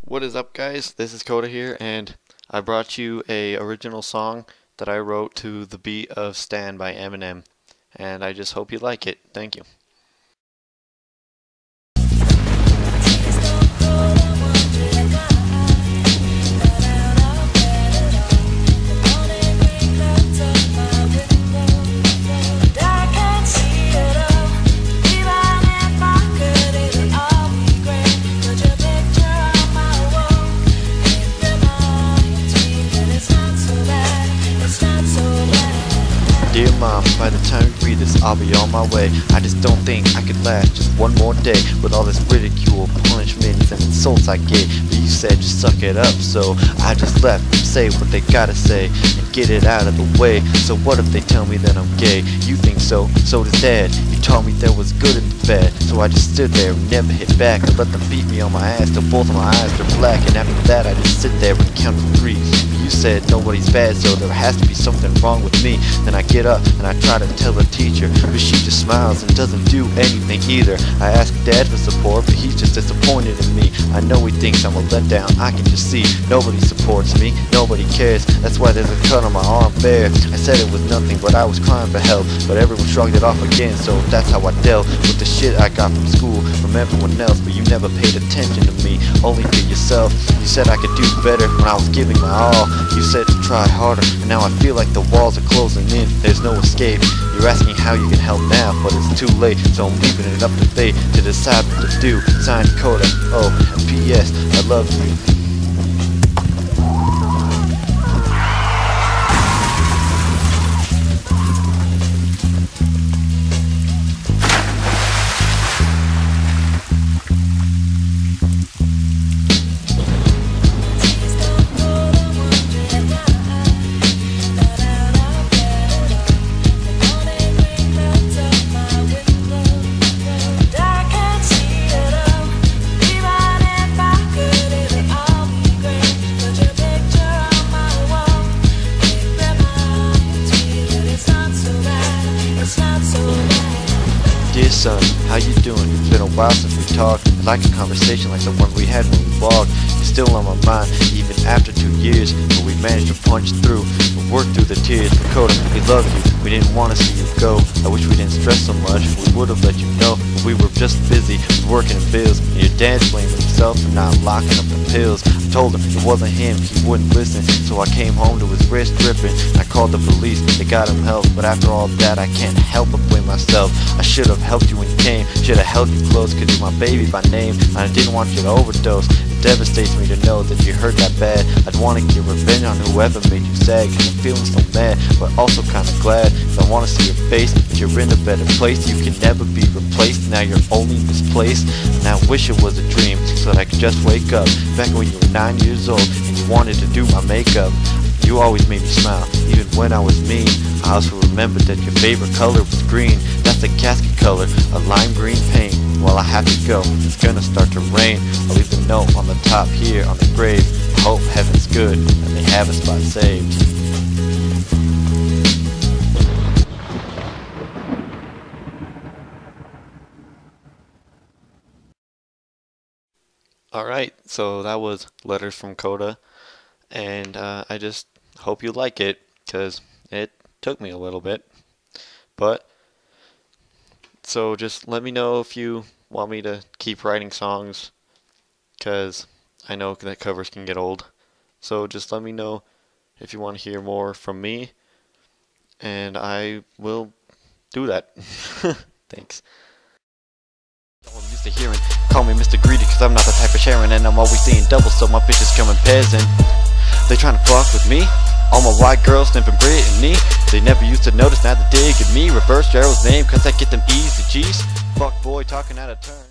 What is up, guys? This is Koda here, and I brought you a original song that I wrote to the beat of Stand by Eminem, and I just hope you like it. Thank you. Dear Mom, by the time you read this, I'll be on my way. I just don't think I could last just one more day with all this ridicule, punishments, and insults I get. But you said just suck it up, so I just left them say what they gotta say and get it out of the way. So what if they tell me that I'm gay? You think so? So does Dad. You taught me there was good and bad, so I just stood there and never hit back. I let them beat me on my ass till both of my eyes are black, and after that I just sit there and count to 3. You said nobody's bad, so there has to be something wrong with me. Then I get up and I try to tell the teacher, but she just smiles and doesn't do anything either. I ask Dad for support, but he's just disappointed in me. I know he thinks I'm a letdown, I can just see. Nobody supports me, nobody cares. That's why there's a cut on my arm bare. I said it was nothing, but I was crying for help. But everyone shrugged it off again, so that's how I dealt with the shit I got from school, from everyone else. But you never paid attention to me, only to yourself. You said I could do better when I was giving my all. You said to try harder, and now I feel like the walls are closing in. There's no escape. You're asking how you can help now, but it's too late. So I'm leaving it up to they to decide what to do. Signed, Koda. Oh, and P.S. I love you. Dear son, how you doing? It's been a while since we talked. I'd like a conversation like the one we had when we walked. You're still on my mind, even after 2 years. But we managed to punch through, but work through the tears. But Koda, we love you. We didn't want to see you go. I wish we didn't stress so much. We would have let you know, but we were just busy working and bills. And your dad blamed himself for not locking up the pills. I told him it wasn't him, he wouldn't listen. So I came home to his wrist dripping. I called the police, they got him help. But after all that, I can't help but blame myself. I should have helped you when you came, should have held you close, cause you're my baby by name, and I didn't want you to overdose. It devastates me to know that you hurt that bad. I'd want to get revenge on whoever made you sad, cause I'm feeling so mad, but also kinda glad. Cause I wanna see your face, but you're in a better place. You can never be replaced, now you're only misplaced. And I wish it was a dream, so that I could just wake up back when you were 9 years old, and you wanted to do my makeup. You always made me smile, even when I was mean. I also remembered that your favorite color was green. That's a casket color, a lime green paint. Well, I have to go, it's gonna start to rain. I'll leave a note on the top here on the grave. I hope heaven's good, and they have a spot saved. Alright, so that was Letters from Koda, and I just hope you like it, because it took me a little bit. But, so just let me know if you want me to keep writing songs, because I know that covers can get old. So just let me know if you want to hear more from me, and I will do that. Thanks. I'm used to hearing, call me Mr. Greedy, cause I'm not the type of sharing, and I'm always seeing double, so my bitches come in pairs, and they trying to fuck with me. All my white girls sniffing Britney. They never used to notice, now they dig at me. Reverse Gerald's name, cause I get them easy G's. Fuck boy talking out of turn.